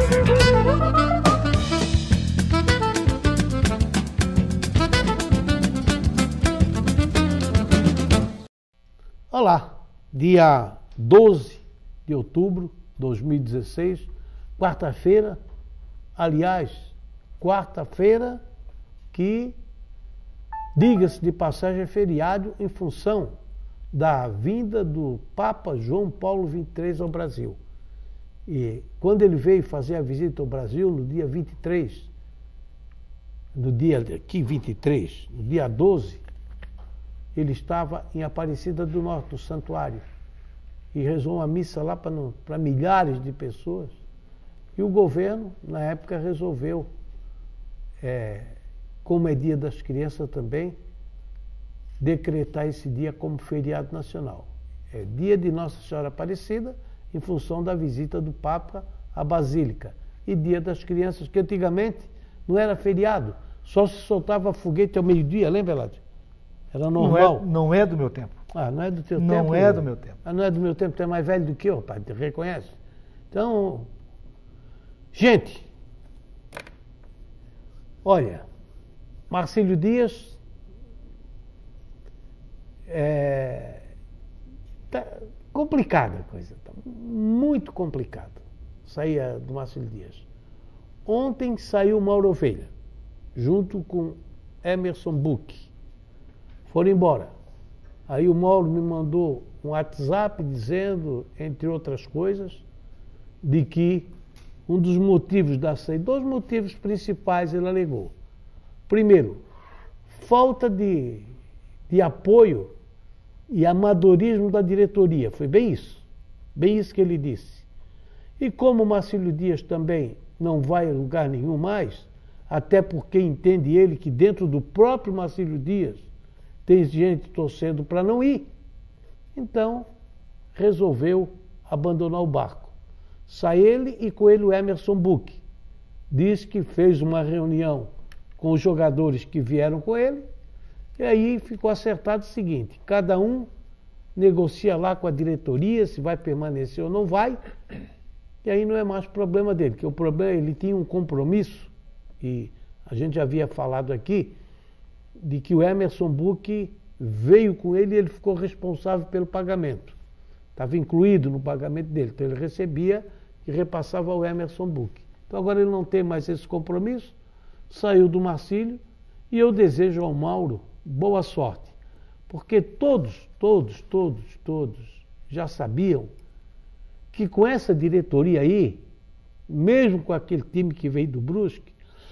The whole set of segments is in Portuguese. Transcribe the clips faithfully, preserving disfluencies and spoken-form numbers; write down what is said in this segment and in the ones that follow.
Olá, dia doze de outubro de dois mil e dezesseis, quarta-feira, aliás, quarta-feira que, diga-se de passagem, é feriado em função da vinda do Papa João Paulo vinte e três ao Brasil. E quando ele veio fazer a visita ao Brasil no dia vinte e três, no dia, que vinte e três, no dia doze, ele estava em Aparecida do Norte, no santuário, e rezou uma missa lá para milhares de pessoas. E o governo, na época, resolveu, é, como é dia das crianças também, decretar esse dia como feriado nacional. É dia de Nossa Senhora Aparecida, em função da visita do Papa à Basílica. E dia das crianças, que antigamente não era feriado, só se soltava foguete ao meio-dia, lembra, Ládio? Era normal. Não é, não é do meu tempo. Ah, não é do teu não tempo? Não é do meu tempo. Ah, não é do meu tempo, tu é mais velho do que eu, pai, te reconhece? Então, gente, olha, Marcílio Dias é tá complicada a coisa, tá muito complicada. Saía do Marcílio Dias. Ontem saiu Mauro Ovelha, junto com Emerson Buch. Foram embora. Aí o Mauro me mandou um WhatsApp dizendo, entre outras coisas, de que um dos motivos da saída, dois motivos principais ele alegou. Primeiro, falta de, de apoio e amadorismo da diretoria. Foi bem isso. Bem isso que ele disse. E como o Marcílio Dias também não vai a lugar nenhum mais, até porque entende ele que dentro do próprio Marcílio Dias tem gente torcendo para não ir. Então, resolveu abandonar o barco. Sai ele e com ele o Emerson Buch. Diz que fez uma reunião com os jogadores que vieram com ele, e aí ficou acertado o seguinte: cada um negocia lá com a diretoria se vai permanecer ou não vai, e aí não é mais problema dele, porque o problema, ele tinha um compromisso, e a gente já havia falado aqui, de que o Emerson Buch veio com ele e ele ficou responsável pelo pagamento. Estava incluído no pagamento dele, então ele recebia e repassava ao Emerson Buch. Então agora ele não tem mais esse compromisso, saiu do Marcílio, e eu desejo ao Mauro boa sorte, porque todos, todos, todos, todos já sabiam que com essa diretoria aí, mesmo com aquele time que veio do Brusque,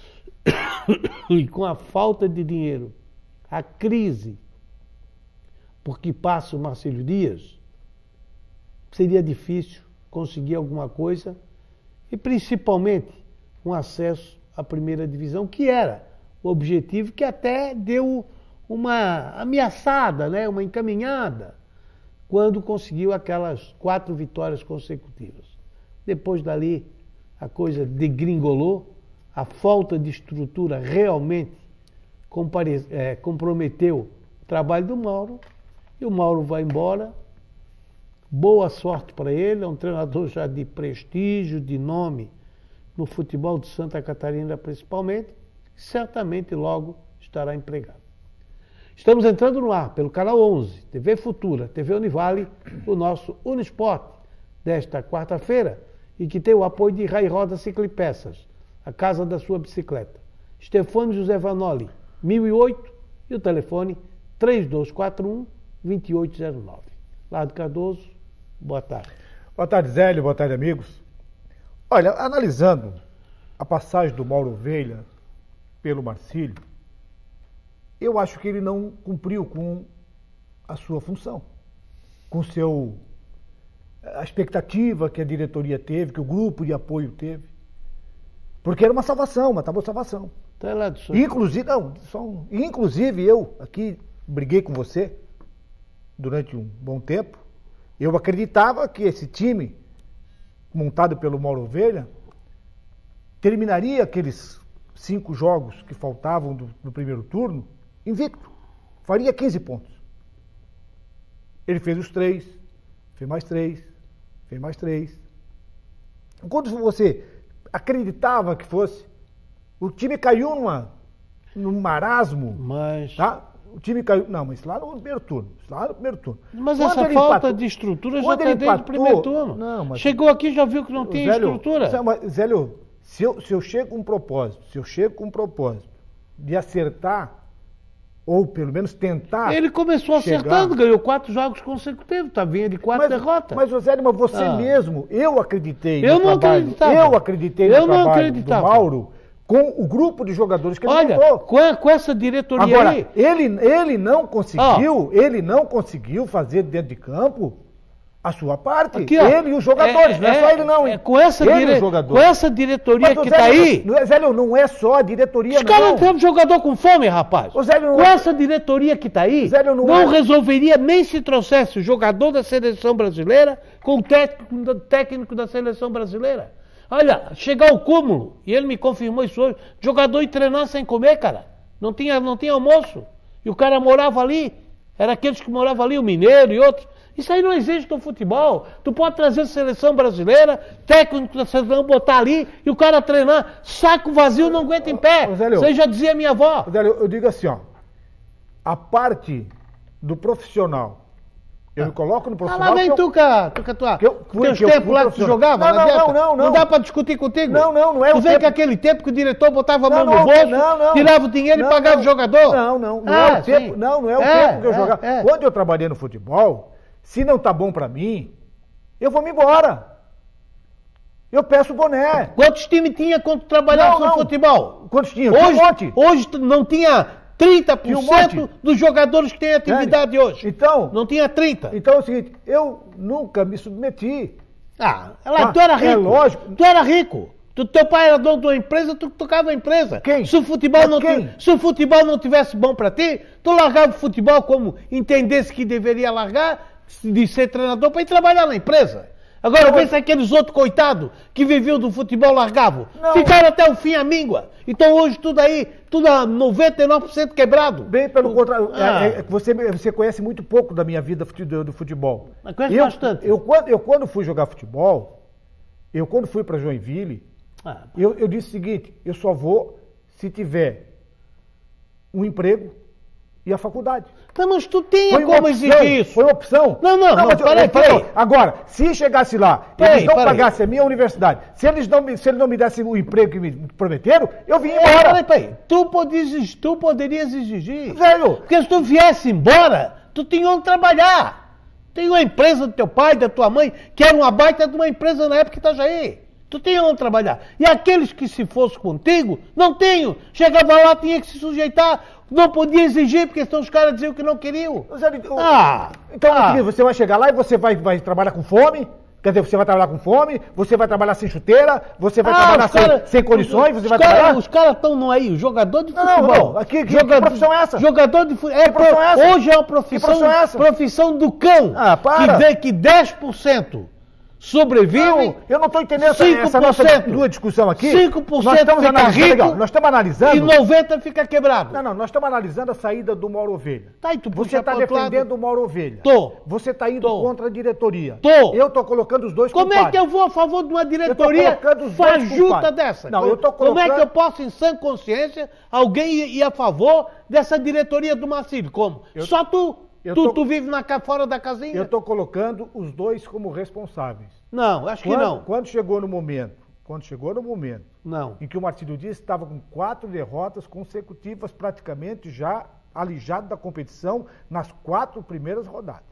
e com a falta de dinheiro, a crise por que passa o Marcílio Dias, seria difícil conseguir alguma coisa, e principalmente um acesso à primeira divisão, que era o objetivo, que até deu uma ameaçada, né, uma encaminhada, quando conseguiu aquelas quatro vitórias consecutivas. Depois dali, a coisa degringolou. A falta de estrutura realmente compare... é, comprometeu o trabalho do Mauro, e o Mauro vai embora. Boa sorte para ele, é um treinador já de prestígio, de nome no futebol de Santa Catarina principalmente, certamente logo estará empregado. Estamos entrando no ar pelo canal onze, T V Futura, T V Univale, o nosso Unisport desta quarta-feira, e que tem o apoio de Rai Roda Ciclipeças, a casa da sua bicicleta. Stefano José Vanoli, mil e oito, e o telefone três dois quatro um, dois oito zero nove. Lado Cardoso, boa tarde. Boa tarde, Zélio, boa tarde, amigos. Olha, analisando a passagem do Mauro Ovelha pelo Marcílio, eu acho que ele não cumpriu com a sua função, com seu, a expectativa que a diretoria teve, que o grupo de apoio teve. Porque era uma salvação, uma tábua de salvação. Tá lá do senhor. Inclusive, não, só um, inclusive eu aqui briguei com você durante um bom tempo. Eu acreditava que esse time, montado pelo Mauro Ovelha, terminaria aqueles cinco jogos que faltavam do, do primeiro turno invicto. Faria quinze pontos. Ele fez os três, fez mais três, fez mais três. Quando você acreditava que fosse. O time caiu numa, num marasmo. Mas... Tá? O time caiu. Não, mas lá no primeiro turno. Lá no primeiro turno. Mas Quando essa ele falta empatou- de estrutura já quando está ele desde o empatou- primeiro turno. Não, mas- Chegou aqui e já viu que não tem Zélio, estrutura. Zé- mas, Zélio, se eu, se eu chego com um propósito, se eu chego com um propósito de acertar, ou pelo menos tentar. Ele começou chegar- acertando, ganhou quatro jogos consecutivos, tá vinha de quatro mas, derrotas. Mas, Zélio, mas você Ah. mesmo, eu acreditei Eu no não trabalho. acreditava. Eu acreditei Eu no não trabalho acreditava. do Mauro com o grupo de jogadores que ele Olha, montou. com, a- com essa diretoria Agora, aí, ele, ele não conseguiu, ele não conseguiu fazer dentro de campo a sua parte. aqui, ó, ele e os jogadores, não é só ele não, hein? é, com, essa ele e dire- os com jogadores. essa diretoria Mas, ô, que Zélio, tá aí, Não, é- Zélio, não é só a diretoria, os caras não não. têm jogador com fome, rapaz. Ô, Zélio, não Com é- essa diretoria que tá aí, Zélio, não não é- resolveria nem se trouxesse o jogador da seleção brasileira com o técnico, da- técnico da seleção brasileira. Olha, chegar ao cúmulo, e ele me confirmou isso hoje, jogador ir treinar sem comer, cara. Não tinha, não tinha almoço. E o cara morava ali, era aqueles que moravam ali, o Mineiro e outros. Isso aí não existe no futebol. Tu pode trazer a seleção brasileira, técnico da seleção, botar ali e o cara treinar. Saco vazio não aguenta em pé. Ô, Zélio. Isso aí já dizia minha avó. Zélio, eu digo assim, ó. A parte do profissional, eu me coloco no Ah, profissional. lá vem que eu- tu, cara. Tu, que tua, que eu fui- teus que eu tempos fui lá que tu profissional. jogava. Não, não, adianta. não, não, não. Não dá pra discutir contigo. Não, não, não é tu o vê tempo. que aquele tempo que o diretor botava a mão Não, no não, bolso, não, não. tirava o dinheiro Não, e pagava não. o jogador. Não, não, não Ah, é o tempo. sim. Não, não é o É, tempo que eu é, jogava. é. Quando eu trabalhei no futebol, se não tá bom pra mim, eu vou me embora. Eu peço boné. Quantos times tinha quando tu trabalhava Não, no não. futebol? Quantos tinha? Tinha um Hoje, monte. hoje tu não tinha trinta por Tinha um cento monte. dos jogadores que têm atividade hoje. Então, Não tinha trinta. então é o seguinte, eu nunca me submeti. Ah, lá, Ah, tu era é rico. lógico. Tu era rico. Tu, teu pai era dono de uma empresa, tu tocava a empresa. Quem? Se o futebol, Mas não, quem? ti- se o futebol não tivesse bom pra ti, tu largava o futebol como entendesse que deveria largar, de ser treinador, pra ir trabalhar na empresa. Agora Não, vê se aqueles outros coitados que viviam do futebol largavam. Não. Ficaram até o fim à míngua. Então hoje tudo aí, tudo a noventa e nove por cento quebrado. Bem pelo contrário, Ah. é- é- você, você conhece muito pouco da minha vida fute- do, do futebol. Mas conhece eu, bastante. Eu, quando, eu quando fui jogar futebol, eu quando fui para Joinville, Ah, eu, eu disse o seguinte, eu só vou se tiver um emprego e a faculdade. tá, mas tu tinha Foi uma como opção, exigir isso. foi uma opção. Não, não, não, mas eu- peraí, eu falei, peraí. Agora, se chegasse lá, Peraí, eles não peraí. pagassem a minha universidade, se eles não, me- se eles não me dessem o emprego que me prometeram, eu vim É, embora. peraí, peraí. Tu, podias, tu poderias exigir. Velho, Porque se tu viesse embora, tu tinha onde trabalhar. Tem uma empresa do teu pai, da tua mãe, que era uma baita de uma empresa na época de Itajaí. Tu tinha onde trabalhar. E aqueles que se fosse contigo, não tenho. Chegava lá, tinha que se sujeitar. Não podia exigir, porque senão os caras diziam que não queriam. Zé, eu- Ah! Então, ah. querido, você vai chegar lá e você vai, vai trabalhar com fome? Quer dizer, você vai trabalhar com fome, você vai trabalhar sem chuteira, você vai Ah, trabalhar os sem, cara- sem condições, você os vai cara- trabalhar... Os caras estão no aí, jogador de Não, não, futebol. não. Aqui, que- que profissão é essa? Jogador de futebol. É, profissão é essa? Hoje é uma Que profissão, profissão é essa? profissão do cão. Ah, para. Que vê que dez por cento sobrevivem. Não, eu não estou entendendo essa, cinco por cento. essa nossa duas discussão aqui. cinco por cento Nós estamos fica analisando, rico legal, nós estamos analisando... E noventa por cento fica quebrado. Não, não, nós estamos analisando a saída do Mauro Ovelha. Tá, e tu Você puxa está pro outro lado. defendendo o Mauro Ovelha. Tô. Você está indo Tô. contra a diretoria. Tô. Eu estou colocando os dois Como é culpados. que eu vou a favor de uma diretoria colocando os dois fajuta culpados. dessa? Não, eu tô Como é que colocando- eu posso, em sã consciência, alguém ir, ir a favor dessa diretoria do Marcílio? Como? Eu- Só tu. eu Tu, tô- tu vive na, ca- fora da casinha? Eu estou colocando os dois como responsáveis. Não, acho que Quando, não. quando chegou no momento, quando chegou no momento Não. em que o Marcílio Dias estava com quatro derrotas consecutivas, praticamente já alijado da competição nas quatro primeiras rodadas.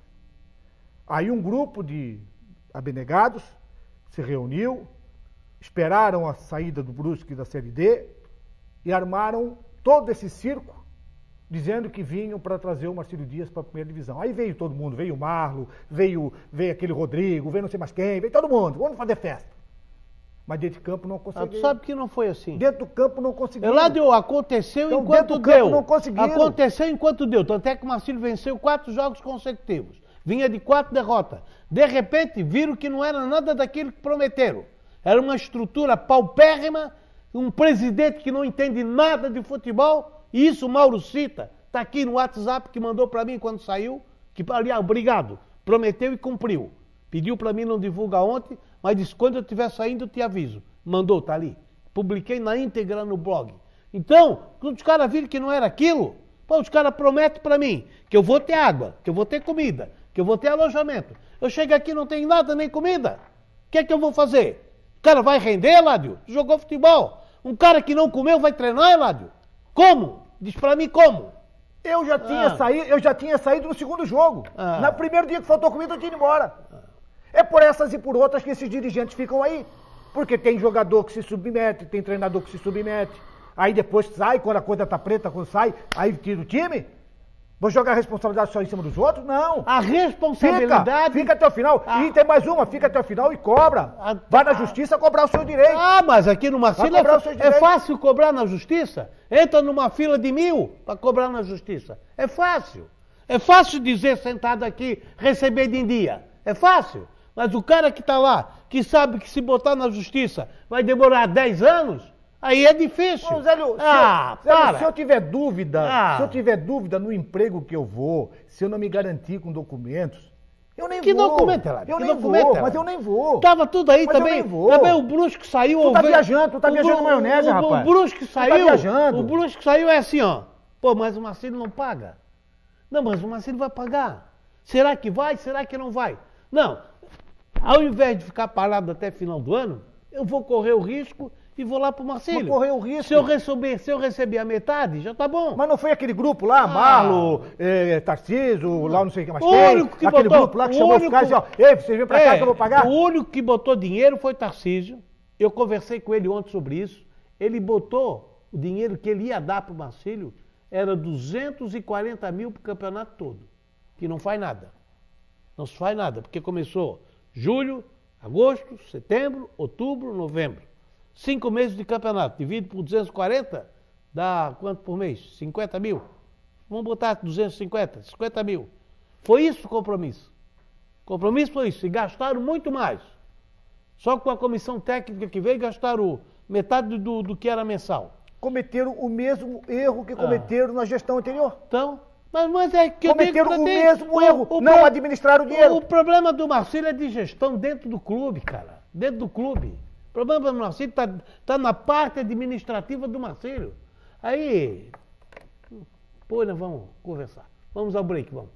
Aí um grupo de abnegados se reuniu, esperaram a saída do Brusque da Série D e armaram todo esse circo, dizendo que vinham para trazer o Marcílio Dias para a primeira divisão. Aí veio todo mundo, veio o Marlo, veio, veio aquele Rodrigo, veio não sei mais quem, veio todo mundo, vamos fazer festa. Mas dentro de campo não Ah, tu conseguiu. sabe que não foi assim. Dentro do campo não conseguiu. Eladio, aconteceu Então, enquanto dentro do campo deu. não conseguiram. Aconteceu enquanto deu. Tanto é que o Marcílio venceu quatro jogos consecutivos. Vinha de quatro derrotas. De repente, viram que não era nada daquilo que prometeram. Era uma estrutura paupérrima, um presidente que não entende nada de futebol. E isso o Mauro cita. Está aqui no WhatsApp que mandou para mim quando saiu. Que, aliás, obrigado. Prometeu e cumpriu. Pediu para mim não divulgar ontem, mas disse, quando eu estiver saindo eu te aviso. Mandou, tá ali. Publiquei na íntegra no blog. Então, quando os caras viram que não era aquilo, pô, os caras prometem para mim que eu vou ter água, que eu vou ter comida, que eu vou ter alojamento. Eu chego aqui e não tenho nada, nem comida. O que é que eu vou fazer? O cara vai render, Eládio? Jogou futebol. Um cara que não comeu vai treinar, Eládio? Como? Diz pra mim como. Eu já tinha, Ah. saído, eu já tinha saído no segundo jogo. Ah. No primeiro dia que faltou comida, eu tinha ido embora. É por essas e por outras que esses dirigentes ficam aí. Porque tem jogador que se submete, tem treinador que se submete. Aí depois sai, quando a coisa tá preta, quando sai, aí tira o time. Vou jogar a responsabilidade só em cima dos outros? Não. A responsabilidade... Fica, fica até o final. Ah. E tem mais uma, fica até o final e cobra. Ah, Vai na ah. justiça cobrar o seu direito. Ah, mas aqui no Marcílio Vai cobrar é, os seus é direitos. fácil cobrar na justiça. Entra numa fila de mil para cobrar na justiça. É fácil. É fácil dizer sentado aqui, receber de em dia. É fácil. Mas o cara que está lá, que sabe que se botar na justiça vai demorar dez anos, aí é difícil. Ô, Zélio, ah, se, eu, Zélio, para. se eu tiver dúvida, Ah. se eu tiver dúvida no emprego que eu vou, se eu não me garantir com documentos, eu nem Que vou. documento, Eládio? Eu Que nem documento, vou, Eládio? mas eu nem vou. Tava tudo aí Mas eu também. nem vou. Também o Brusque saiu. Tu tá o ve- viajando, tu tá o viajando Bru- maionese, o, rapaz. O Brusque Tu tá saiu. viajando. O Brusque saiu é assim, ó. Pô, mas o Marcílio não paga. Não, mas o Marcílio vai pagar. Será que vai? Será que não vai? Não. Ao invés de ficar parado até final do ano, eu vou correr o risco e vou lá pro Marcílio. Vou correr o risco. Se eu receber, se eu receber a metade, já tá bom. Mas não foi aquele grupo lá, Ah. Marlo, eh, Tarcísio, lá não sei o que mais O tem. único que aquele botou- grupo lá que o chamou os único- caras e disse, ó, ei, vocês vêm pra cá É, que eu vou pagar? O único que botou dinheiro foi Tarcísio. Eu conversei com ele ontem sobre isso. Ele botou o dinheiro que ele ia dar pro Marcílio, era duzentos e quarenta mil pro campeonato todo. Que não faz nada. Não se faz nada, porque começou julho, agosto, setembro, outubro, novembro. Cinco meses de campeonato, dividido por duzentos e quarenta, dá quanto por mês? cinquenta mil? Vamos botar duzentos e cinquenta, cinquenta mil. Foi isso o compromisso. O compromisso foi isso, e gastaram muito mais. Só com a comissão técnica que veio, gastaram metade do, do que era mensal. Cometeram o mesmo erro Ah. que cometeram na gestão anterior. Então, mas, mas é que eu digo Cometeram pra o ti, mesmo o- erro, o não pro- administraram o dinheiro. O problema do Marcílio é de gestão dentro do clube, cara. Dentro do clube. O problema do Marcílio está tá na parte administrativa do Marcílio. Aí, pô, nós vamos conversar. Vamos ao break, vamos.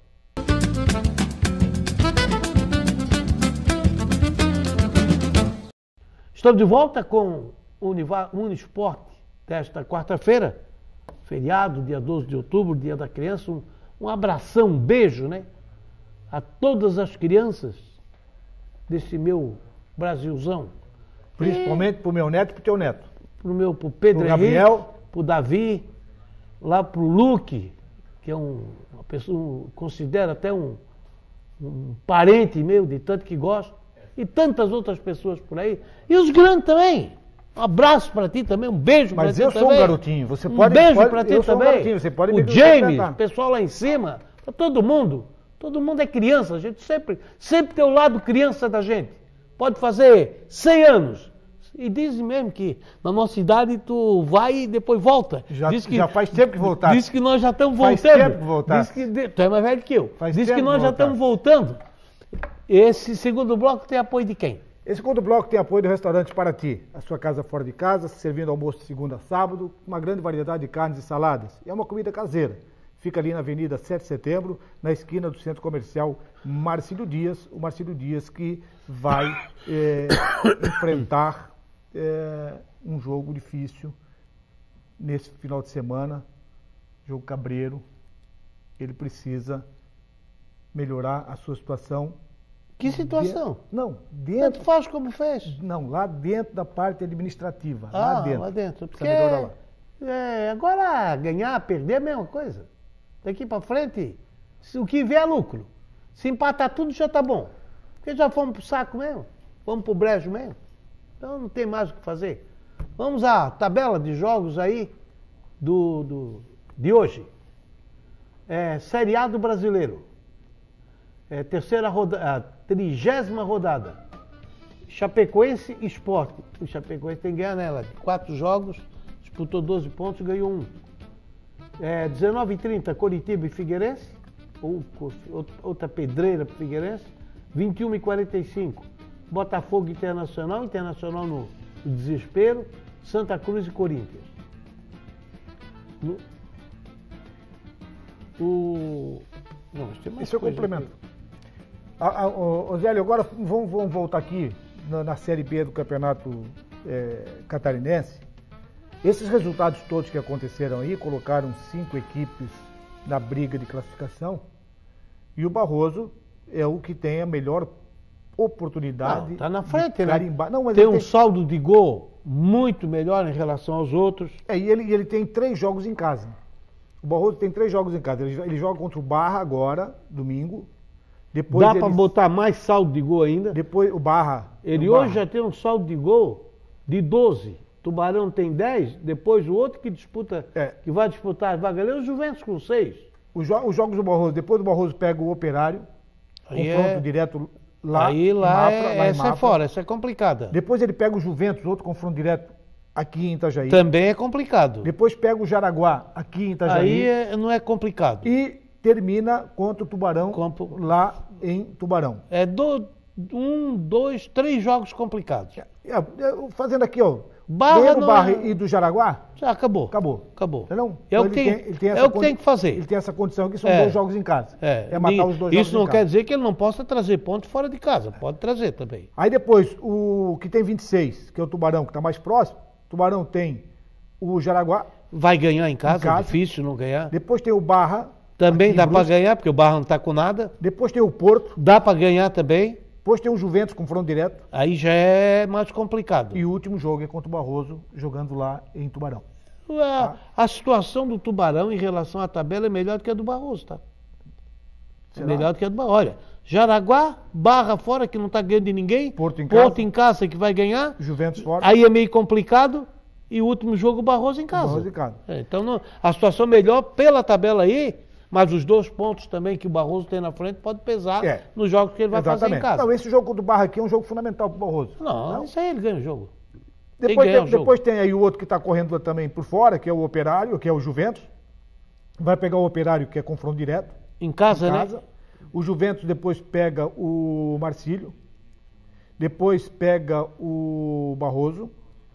Estamos de volta com o Univa- Unisport desta quarta-feira, feriado, dia doze de outubro, dia da criança. Um, um abração, um beijo, né? A todas as crianças desse meu Brasilzão. Principalmente pro meu neto e pro teu neto. Pro meu, pro Pedro Pro Henrique, Gabriel. pro Davi, lá pro Luque, que é um, uma pessoa, considera até um, um parente meu, de tanto que gosto, e tantas outras pessoas por aí. E os grandes também. Um abraço pra ti também, um beijo pra Mas ti eu também. sou um garotinho, você um pode- beijo pode- pra ti eu sou um também. garotinho, você pode o me James, cumprimentar. pessoal lá em cima, pra todo mundo. Todo mundo é criança, a gente sempre, sempre tem o lado criança da gente. Pode fazer cem anos. E dizem mesmo que na nossa idade tu vai e depois volta. Já- Diz que, já faz tempo que voltar. Diz que nós já estamos Faz voltando. tempo que voltar. Diz que, de- tu é mais velho que eu. Faz Diz tempo que nós que já voltar. estamos voltando. Esse segundo bloco tem apoio de quem? Esse segundo bloco tem apoio do restaurante Paraty, a sua casa fora de casa, servindo almoço de segunda a sábado, uma grande variedade de carnes e saladas. É uma comida caseira. Fica ali na Avenida sete de Setembro, na esquina do Centro Comercial Marcílio Dias, o Marcílio Dias que vai eh, enfrentar eh, um jogo difícil nesse final de semana, jogo cabreiro. Ele precisa melhorar a sua situação. Que situação? De- Não, Tanto dentro. faz como fez. Não, lá dentro da parte administrativa. Ah, lá dentro. lá dentro. Porque Precisa melhorar lá. é, agora ganhar, perder é a mesma coisa. Daqui pra frente, se o que vier é lucro. Se empatar tudo já tá bom. Porque já fomos pro saco mesmo. Fomos pro brejo mesmo. Então não tem mais o que fazer. Vamos à tabela de jogos aí do, do, de hoje. É, Série A do Brasileiro. É, terceira rodada, trigésima rodada. Chapecoense e Sport. O Chapecoense tem que ganhar nela. Quatro jogos, disputou doze pontos e ganhou um. É, dezenove e trinta, Coritiba e Figueirense. Ou, outra pedreira para Figueirense. vinte e uma e quarenta e cinco, Botafogo Internacional, Internacional no desespero, Santa Cruz e Corinthians. No, o... Não, mas tem mais Esse é o coisa complemento. aqui. A, a, o, o Zélio, agora vamos, vamos voltar aqui na, na Série B do Campeonato é, Catarinense. Esses resultados todos que aconteceram aí colocaram cinco equipes na briga de classificação e o Barroso é o que tem a melhor oportunidade. Está na frente, de né? carimbar. Não, mas tem ele um saldo de gol muito melhor em relação aos outros. É, e ele, e ele tem três jogos em casa. O Barroso tem três jogos em casa. Ele, ele joga contra o Barra agora, domingo. Depois Dá ele, para botar mais saldo de gol ainda. Depois o Barra. Ele o hoje Barra. já tem um saldo de gol de doze. Tubarão tem dez, depois o outro que disputa, É. que vai disputar as vagas, o Juventus com seis. Os, jo os jogos do Barroso, depois do Barroso pega o Operário, Aí confronto é- direto lá. Aí em lá, Mafra, é, lá em essa é Mafra. fora, essa é complicada. Depois ele pega o Juventus, outro confronto direto aqui em Itajaí. Também é complicado. Depois pega o Jaraguá aqui em Itajaí. Aí é- não é complicado. E termina contra o Tubarão Compo- lá em Tubarão. É do, um, dois, três jogos complicados. É, é, fazendo aqui, ó. Barra ganhando não Barra é- e do Jaraguá, Já acabou. acabou. Acabou. Entendeu? É o Então que ele tem, ele tem é essa o que tem condi- que fazer. Ele tem essa condição que são É. dois jogos em casa. É, matar ni- os dois isso jogos não em quer casa. dizer que ele não possa trazer pontos fora de casa. Pode trazer também. Aí depois, o que tem vinte e seis, que é o Tubarão, que está mais próximo. Tubarão tem o Jaraguá. Vai ganhar em casa, Em casa. difícil não ganhar. Depois tem o Barra. Também aqui em dá para Brusque. ganhar, porque o Barra não está com nada. Depois tem o Porto. Dá para ganhar também. Depois tem o Juventus, confronto direto. Aí já é mais complicado. E o último jogo é contra o Barroso, jogando lá em Tubarão. A, a situação do Tubarão em relação à tabela é melhor do que a do Barroso, tá? É Será? melhor do que a do Barroso. Olha, Jaraguá, Barra fora, que não está ganhando de ninguém. Porto em Porto casa. em casa, que vai ganhar. Juventus fora. Aí é meio complicado. E o último jogo, o Barroso em casa. Barroso em casa. É, então, não- a situação melhor pela tabela aí, mas os dois pontos também que o Barroso tem na frente pode pesar É. nos jogos que ele vai fazer em casa. Não, esse jogo do Barra aqui é um jogo fundamental para o Barroso. Não, isso aí ele ganha o jogo. Tem que Depois ganhar tem, o jogo. depois tem aí o outro que está correndo lá também por fora, que é o Operário, que é o Juventus. Vai pegar o Operário, que é confronto direto. Em casa, em né? casa. O Juventus depois pega o Marcílio. Depois pega o Barroso.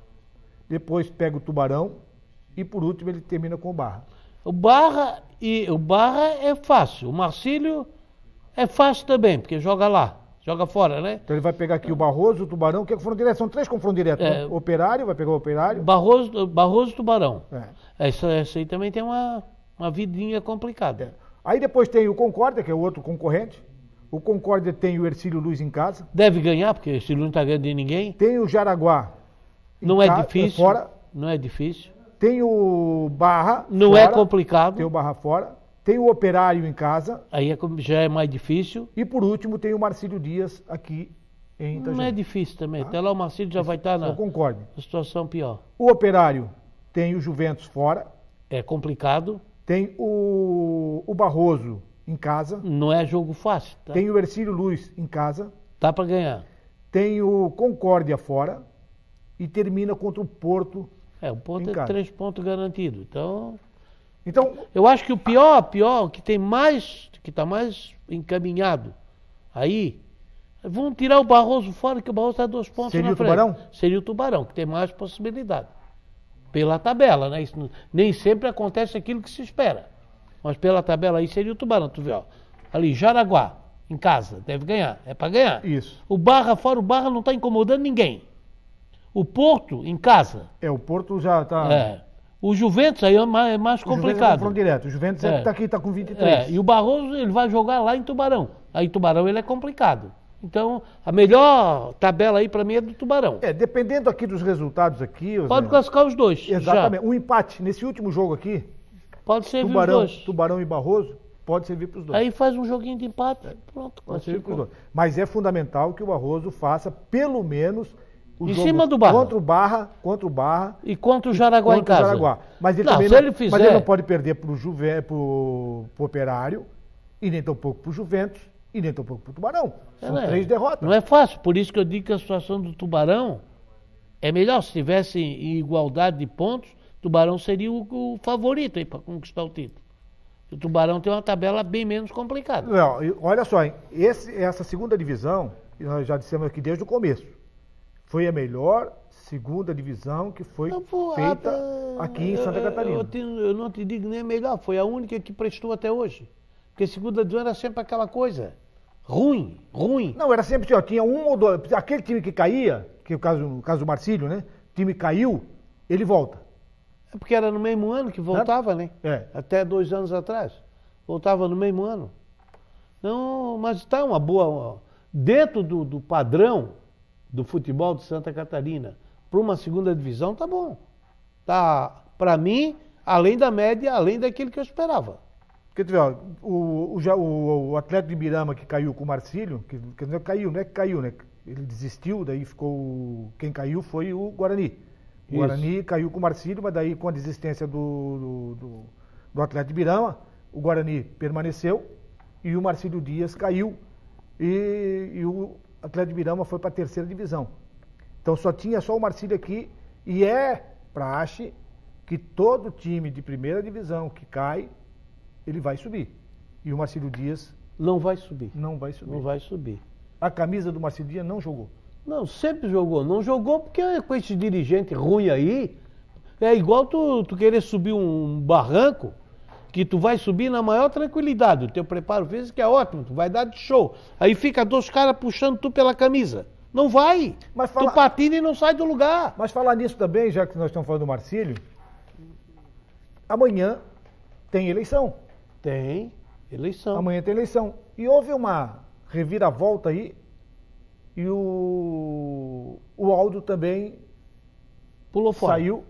Depois pega o Tubarão. E por último ele termina com o Barra. O Barra, e, o Barra é fácil. O Marcílio é fácil também, porque joga lá. Joga fora, né? Então ele vai pegar aqui o Barroso, o Tubarão, que é confronto direto. São três confrontos diretos. É. O Operário, vai pegar o Operário. Barroso, Barroso Tubarão. É. Essa, essa aí também tem uma, uma vidinha complicada. Aí depois tem o Concórdia, que é o outro concorrente. O Concórdia tem o Ercílio Luiz em casa. Deve ganhar, porque esse não está ganhando de ninguém. Tem o Jaraguá. em Não é ca- difícil. Fora. Não é difícil. Tem o Barra. Não fora. é complicado. Tem o Barra fora. Tem o Operário em casa. Aí é como- já é mais difícil. E por último tem o Marcílio Dias aqui em Itajaí. Não é difícil também. Até lá o Marcílio já vai estar Eu na concordo. situação pior. O Operário tem o Juventus fora. É complicado. Tem o, o Barroso em casa. Não é jogo fácil. Tá, Tem o Ercílio Luiz em casa. Dá para ganhar. Tem o Concórdia fora. E termina contra o Porto. É, o ponto Em é casa. três pontos garantido. Então, Então, eu acho que o pior, pior, que tem mais, que está mais encaminhado aí, vamos tirar o Barroso fora, que o Barroso está dois pontos Seria na o frente. Tubarão? Seria o Tubarão, que tem mais possibilidade. Pela tabela, né? Isso não- nem sempre acontece aquilo que se espera. Mas pela tabela aí seria o Tubarão, tu vê, ó. Ali, Jaraguá, em casa, deve ganhar, é para ganhar. isso. O Barra fora, o Barra não está incomodando ninguém. O Porto, em casa, É, o Porto já está... é. O Juventus aí é mais, é mais O Juventus é complicado. confronto direto. O Juventus É. está aqui, está com vinte e três. É, e o Barroso ele vai jogar lá em Tubarão. Aí Tubarão ele é complicado. Então, a melhor tabela aí para mim é do Tubarão. É, dependendo aqui dos resultados aqui... Pode Zé, classificar os dois. exatamente. Já. Um empate nesse último jogo aqui, Pode servir Tubarão, os dois. Tubarão e Barroso, pode servir para os dois. Aí faz um joguinho de empate. Pronto, Pode servir pros classificou. dois. Mas é fundamental que o Barroso faça pelo menos o Em jogo cima do Barra. contra o Barra, contra o Barra, E contra o Jaraguá em contra o casa. Jaraguá. Mas ele Não, também se não, ele fizer- mas ele não pode perder para o Juve, pro, pro Operário e nem tampouco para o Juventus e nem tampouco para o Tubarão. São É, três derrotas. Não é fácil, por isso que eu digo que a situação do Tubarão é melhor. Se tivesse em igualdade de pontos, o Tubarão seria o, o favorito aí para conquistar o título. O Tubarão tem uma tabela bem menos complicada. Não, e olha só, hein, esse, essa segunda divisão, nós já dissemos aqui desde o começo, foi a melhor segunda divisão que foi Não, pô, feita a- aqui em Santa eu- Catarina. Eu, te- eu não te digo nem melhor, foi a única que prestou até hoje. Porque a segunda divisão era sempre aquela coisa. Ruim, ruim. Não, era sempre assim, ó, tinha um ou dois. Aquele time que caía, que é o caso, o caso do Marcílio, né? O time caiu, ele volta. É porque era no mesmo ano que voltava, né? É. Até dois anos atrás. Voltava no mesmo ano. Não, mas está uma boa. uma- Dentro do, do padrão do futebol de Santa Catarina, para uma segunda divisão, tá bom. Tá, para mim, além da média, além daquilo que eu esperava. Porque tu vê, ó, o, o, já- o, o Atlético de Ibirama que caiu com o Marcílio, que, que não é caiu, não é que caiu, né? Ele desistiu, daí ficou. Quem caiu foi o Guarani. O Isso. Guarani caiu com o Marcílio, mas daí com a desistência do, do, do, do Atlético de Ibirama, o Guarani permaneceu e o Marcílio Dias caiu e, e o Atlético de Ibirama foi para a terceira divisão. Então só tinha só o Marcílio aqui e é praxe que todo time de primeira divisão que cai, ele vai subir. E o Marcílio Dias Não vai subir. não vai subir. Não vai subir. A camisa do Marcílio Dias não jogou. Não, sempre jogou. Não jogou porque com esse dirigente ruim aí, é igual tu, tu querer subir um barranco, que tu vai subir na maior tranquilidade. O teu preparo físico é ótimo, tu vai dar de show. Aí fica dois caras puxando tu pela camisa. Não vai. Mas fala- Tu patina e não sai do lugar. Mas falar nisso também, já que nós estamos falando do Marcílio, amanhã tem eleição. Tem eleição. Amanhã tem eleição. E houve uma reviravolta aí e o, o Aldo também Pulou fora. saiu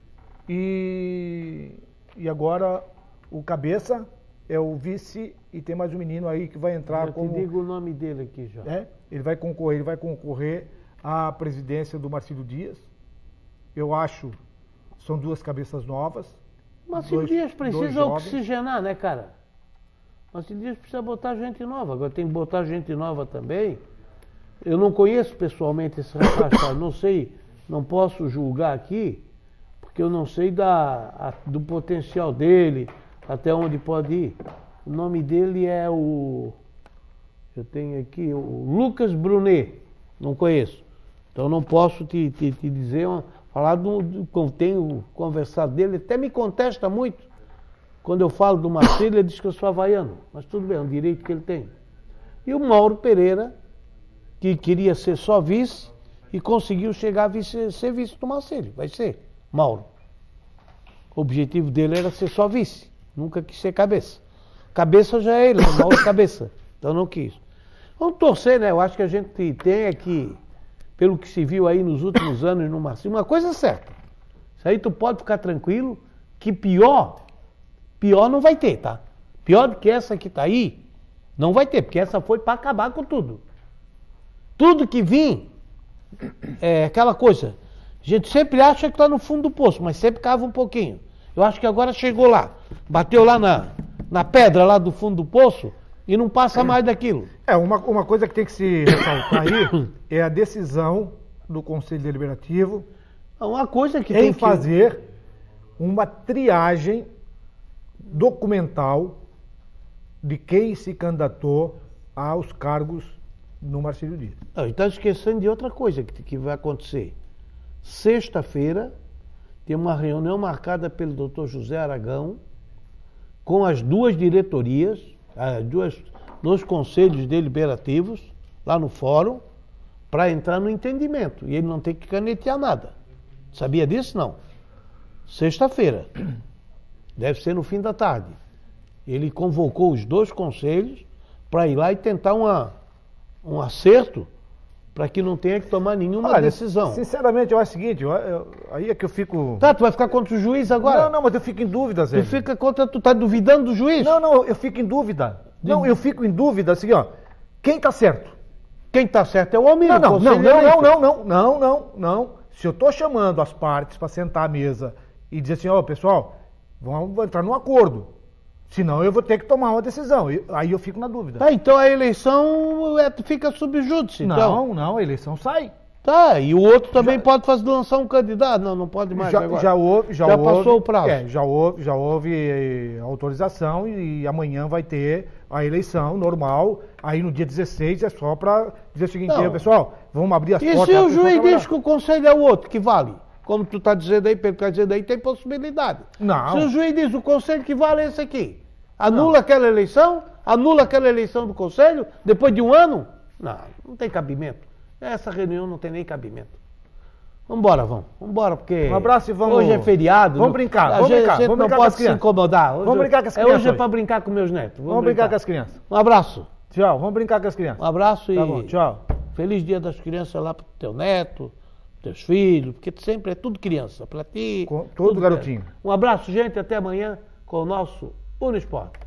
e, e agora o Cabeça é o vice e tem mais um menino aí que vai entrar Já te como... digo o nome dele aqui já. É, ele vai concorrer, ele vai concorrer à presidência do Marcílio Dias. Eu acho, são duas cabeças novas. Mas dois- Dias dois precisa jovens. oxigenar, né, cara? Mas Dias precisa botar gente nova. Agora tem que botar gente nova também. Eu não conheço pessoalmente esse rapaz, tá? Não sei, não posso julgar aqui, porque eu não sei da, a- do potencial dele, até onde pode ir. O nome dele é o. Eu tenho aqui o Lucas Brunet. Não conheço. Então não posso te, te, te dizer, uma- falar do, do que eu tenho conversado dele, até me contesta muito. Quando eu falo do Marcelo, ele diz que eu sou havaiano. Mas tudo bem, é um direito que ele tem. E o Mauro Pereira, que queria ser só vice e conseguiu chegar a vice, ser vice do Marcelo. Vai ser, Mauro. O objetivo dele era ser só vice, nunca quis ser cabeça. Cabeça já é ele, né? Mauro cabeça. Então não quis. Vamos torcer, né? Eu acho que a gente tem aqui, pelo que se viu aí nos últimos anos no Marcelo, uma coisa certa. Isso aí tu pode ficar tranquilo, que pior, pior não vai ter, tá? Pior do que essa que tá aí, não vai ter, porque essa foi para acabar com tudo. Tudo que vim, é aquela coisa, a gente sempre acha que está no fundo do poço, mas sempre cava um pouquinho. Eu acho que agora chegou lá, bateu lá na, na pedra lá do fundo do poço e não passa mais daquilo. É, uma, uma coisa que tem que se ressaltar aí é a decisão do Conselho Deliberativo Uma coisa que em tem que... fazer uma triagem documental de quem se candidatou aos cargos no Marcílio Dias. Não, está esquecendo de outra coisa que, que vai acontecer. Sexta-feira tem uma reunião marcada pelo doutor José Aragão com as duas diretorias, as duas, dois conselhos deliberativos, lá no fórum, para entrar no entendimento. E ele não tem que canetear nada. Sabia disso? Não. Sexta-feira. Deve ser no fim da tarde. Ele convocou os dois conselhos para ir lá e tentar uma, um acerto para que não tenha que tomar nenhuma Olha, decisão. Sinceramente, eu acho o seguinte, eu- eu- aí é que eu fico... Tá, tu vai ficar contra o juiz agora? Não, não, mas eu fico em dúvida, Zé. Tu fica contra, tu tá duvidando do juiz? Não, não, eu fico em dúvida. Não, eu fico em dúvida, assim, ó, quem tá certo? Quem tá certo é o Almir. Não, não, o não, conselho não, eleito. não, não, não, não, não, não. Se eu tô chamando as partes para sentar à mesa e dizer assim, ó, pessoal, vamos entrar num acordo. Senão eu vou ter que tomar uma decisão. E- Aí eu fico na dúvida. Tá, então a eleição é, fica sob júdice. Então. Não, não, a eleição sai. Tá, e o outro também já, pode fazer, lançar um candidato. Não, não pode mais já, agora. Já houve, já, já houve, passou o prazo. É, já houve, já houve autorização e, e amanhã vai ter a eleição normal. Aí no dia dezesseis é só para dizer o seguinte, não, pessoal, vamos abrir as e portas. E se o juiz diz que o conselho é o outro, que vale? Como tu está dizendo aí, Pedro está dizendo aí, tem possibilidade. Não. Se o juiz diz o conselho que vale é esse aqui, anula não. aquela eleição, anula aquela eleição do conselho, depois de um ano? Não, não tem cabimento. Essa reunião não tem nem cabimento. Vambora, vamos. Vambora, porque um abraço e vamos... hoje é feriado. Vamos brincar, a vamos gente, brincar. A gente vamos não brincar pode se incomodar. Hoje, vamos brincar com as é, crianças. Hoje é para brincar com meus netos. Vamos, vamos brincar. brincar com as crianças. Um abraço. Tchau, vamos brincar com as crianças. Um abraço e tá bom, tchau. Feliz Dia das Crianças lá pro teu neto, teus filhos, porque sempre é tudo criança, para ti. Com, todo garotinho. É. Um abraço, gente, até amanhã com o nosso Uno Esporte.